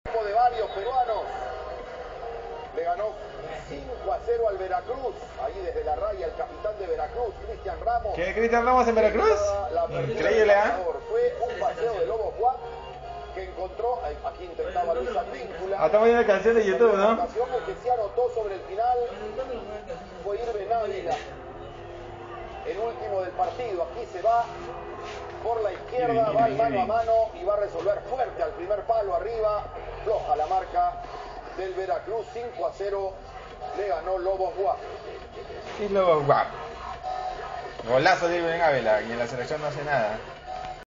De varios peruanos le ganó 5-0 al Veracruz, ahí desde la raya el capitán de Veracruz, Cristian Ramos. ¿Qué, Cristian Ramos en Veracruz? Increíble, ¿eh? Fue un paseo de Lobo Juan que encontró, aquí intentaba Luis Advíncula. Estamos viendo canción de YouTube, ¿no? El que se anotó sobre el final fue Irben Ávila, el último del partido. Aquí se va por la izquierda, va mano a mano y va a resolver fuerte al primer palo arriba. Floja la marca del Veracruz, 5-0 le ganó Lobos Guap. Y Lobos Guap. Golazo de Irben Ávila y en la selección no hace nada.